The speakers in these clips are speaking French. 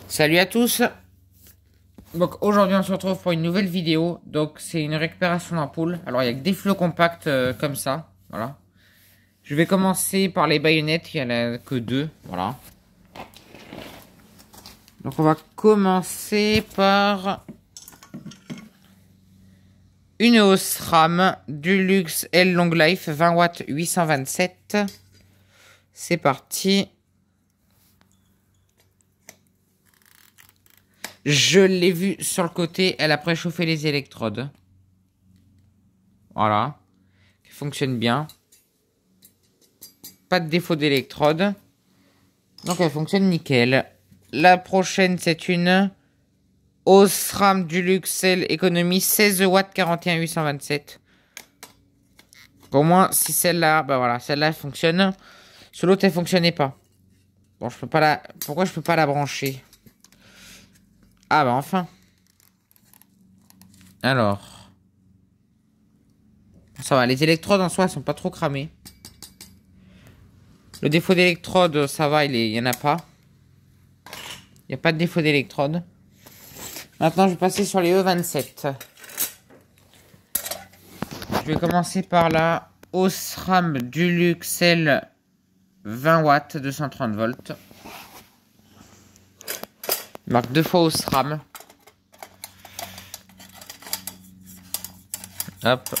Salut à tous. Donc aujourd'hui on se retrouve pour une nouvelle vidéo. Donc c'est une récupération d'ampoule. Alors il y a que des flots compacts comme ça. Voilà. Je vais commencer par les baïonnettes. Il n'y en a que deux. Voilà. Donc on va commencer par une Osram Dulux L Long Life 20 watts 827. C'est parti. Je l'ai vue sur le côté, elle a préchauffé les électrodes. Voilà. Elle fonctionne bien. Pas de défaut d'électrode. Donc elle fonctionne nickel. La prochaine, c'est une Osram Dulux L économie 16 watts 41 827. Pour moi, si celle-là, bah voilà, celle-là elle fonctionne. Sur l'autre, elle fonctionnait pas. Bon, je peux pas la. Pourquoi je peux pas la brancher? Ah bah enfin. Alors. Ça va, les électrodes en soi elles sont pas trop cramées. Le défaut d'électrode, ça va, il y en a pas. Il n'y a pas de défaut d'électrode. Maintenant, je vais passer sur les E27. Je vais commencer par la Osram Dulux L 20 watts 230 volts. Il marque deux fois Osram. Hop.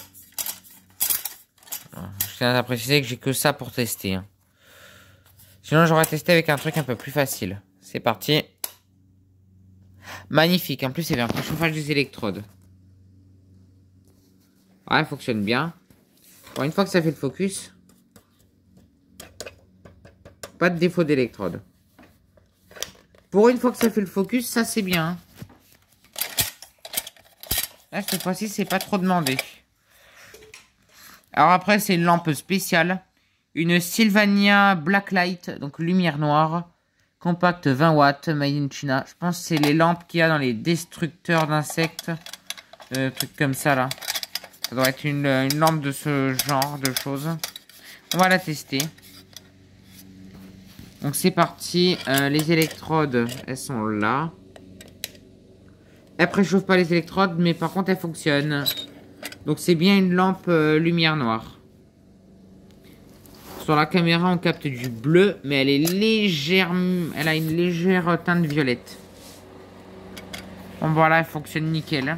Je tiens à préciser que j'ai que ça pour tester. Hein. Sinon, j'aurais testé avec un truc un peu plus facile. C'est parti. Magnifique. En plus, il y avait un préchauffage des électrodes. Ouais, fonctionne bien. Bon, une fois que ça fait le focus, pas de défaut d'électrode. Pour une fois que ça fait le focus, ça c'est bien. Là, cette fois-ci, c'est pas trop demandé. Alors après, c'est une lampe spéciale. Une Sylvania Blacklight, donc lumière noire. Compact 20 watts, made in China. Je pense que c'est les lampes qu'il y a dans les destructeurs d'insectes. Trucs comme ça, là. Ça doit être une lampe de ce genre de choses. On va la tester. Donc c'est parti. Les électrodes, elles sont là. Elle préchauffe pas les électrodes, mais par contre, elle fonctionne. Donc c'est bien une lampe lumière noire. Sur la caméra, on capte du bleu, mais elle est légère. Elle a une légère teinte violette. Bon voilà, elle fonctionne nickel.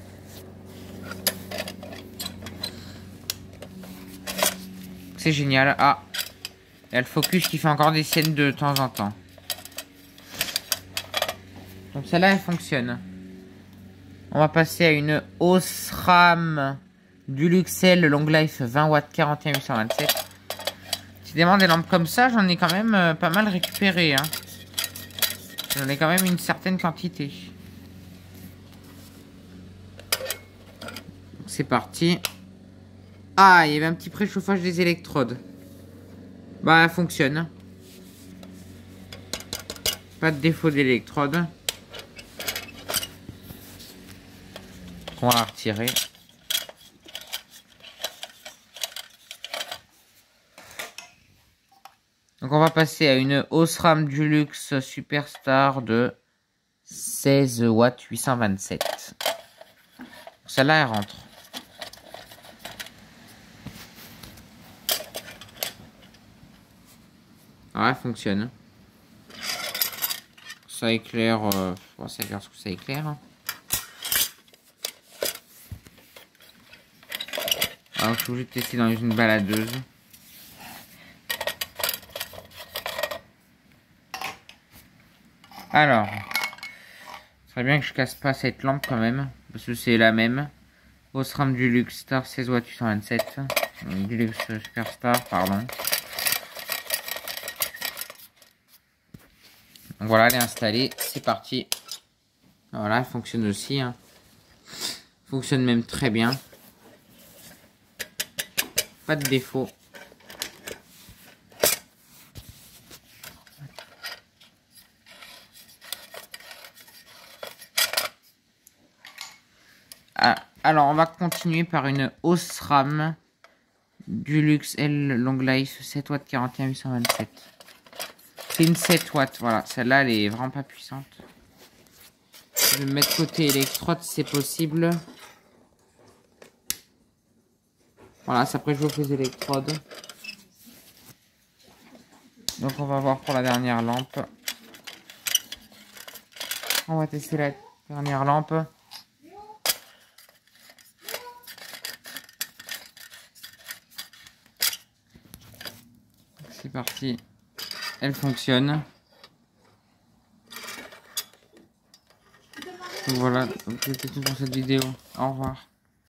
C'est génial. Ah, il y a le focus qui fait encore des scènes de temps en temps. Donc celle-là, elle fonctionne. On va passer à une Osram Dulux L Long Life 20 watts 41 827. Décidément, des lampes comme ça, j'en ai quand même pas mal récupéré. Hein. J'en ai quand même une certaine quantité. C'est parti. Ah, il y avait un petit préchauffage des électrodes. Bah, elle fonctionne. Pas de défaut d'électrode. On va la retirer. Donc on va passer à une Osram Dulux Superstar de 16 watts 827. Celle-là, elle rentre. Ah, elle fonctionne. Ça éclaire... Bon, ça éclaire ce que ça éclaire. Alors, je suis obligé de tester dans une baladeuse. Alors, ce serait bien que je casse pas cette lampe quand même, parce que c'est la même. Osram Dulux Star 16 watts 827. Dulux Superstar, pardon. Donc voilà, elle est installée, c'est parti. Voilà, elle fonctionne aussi. Hein. Fonctionne même très bien. Pas de défaut. Ah, alors, on va continuer par une Osram Dulux L Long Life 7 watts 41 827. C'est une 7 watts, voilà. Celle-là, elle est vraiment pas puissante. Je vais mettre côté électrode si c'est possible. Voilà, après je vous fais les électrodes. Donc on va voir pour la dernière lampe. On va tester la dernière lampe. C'est parti. Elle fonctionne. Voilà, c'était tout pour cette vidéo. Au revoir.